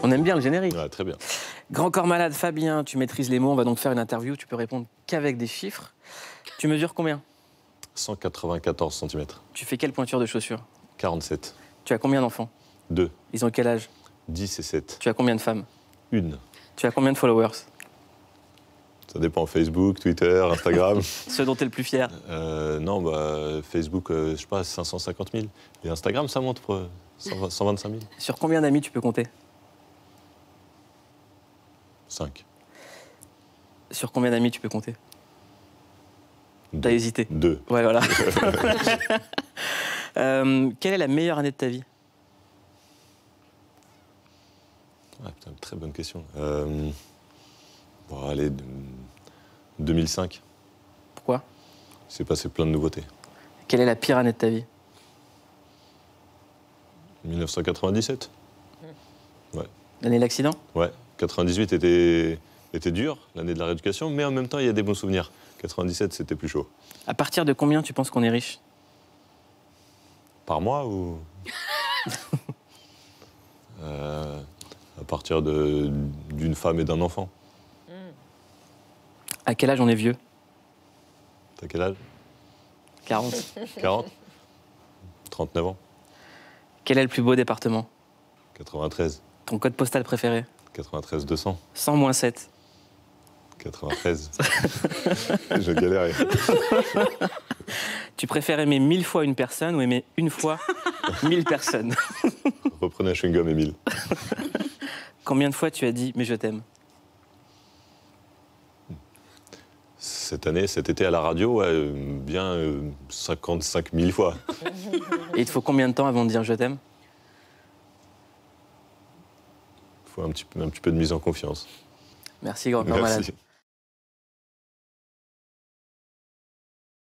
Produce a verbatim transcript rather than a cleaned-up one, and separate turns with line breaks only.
On aime bien le générique.
Ouais, très bien.
Grand corps malade, Fabien, tu maîtrises les mots. On va donc faire une interview. Tu peux répondre qu'avec des chiffres. Tu mesures combien?
cent quatre-vingt-quatorze centimètres.
Tu fais quelle pointure de chaussures?
quarante-sept.
Tu as combien d'enfants?
deux.
Ils ont quel âge?
dix et sept.
Tu as combien de femmes?
une.
Tu as combien de followers?
Ça dépend. Facebook, Twitter, Instagram.
Ceux dont tu es le plus fier?
euh, Non, bah, Facebook, euh, je sais pas, cinq cent cinquante mille. Et Instagram, ça monte pour euh, cent vingt-cinq mille.
Sur combien d'amis tu peux compter?
cinq.
Sur combien d'amis tu peux compter? T'as hésité.
deux.
Ouais, voilà. euh, quelle est la meilleure année de ta vie?
Ah, putain, très bonne question. Euh... Bon, allez, deux mille cinq.
Pourquoi?
Il s'est passé plein de nouveautés.
Quelle est la pire année de ta vie?
mille neuf cent quatre-vingt-dix-sept. Ouais.
L'année de l'accident?
Ouais. quatre-vingt-dix-huit était, était dur, l'année de la rééducation, mais en même temps, il y a des bons souvenirs. quatre-vingt-dix-sept, c'était plus chaud.
À partir de combien tu penses qu'on est riche?
Par mois ou euh, à partir de- d'une femme et d'un enfant.
À quel âge on est vieux?
T'as quel âge?
quarante.
quarante? trente-neuf ans.
Quel est le plus beau département?
quatre-vingt-treize.
Ton code postal préféré?
quatre-vingt-treize deux cents.
cent moins sept.
quatre-vingt-treize. Je galérais.
Tu préfères aimer mille fois une personne ou aimer une fois mille personnes?
Reprenez un chewing-gum, Émile.
Combien de fois tu as dit « mais je t'aime »
Cette année, cet été à la radio, ouais, euh, bien euh, cinquante-cinq mille fois.
Et il te faut combien de temps avant de dire « je t'aime »
Il faut un petit, peu- un petit peu de mise en confiance.
Merci, grand corps malade.
Merci.